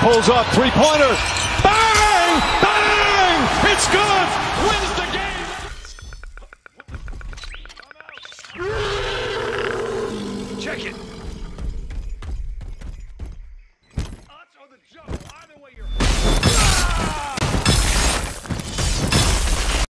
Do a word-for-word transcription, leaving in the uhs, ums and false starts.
pulls up, three-pointer. Bang! Bang! It's good! Wins the game! Check it. Odds on the jump, either way you're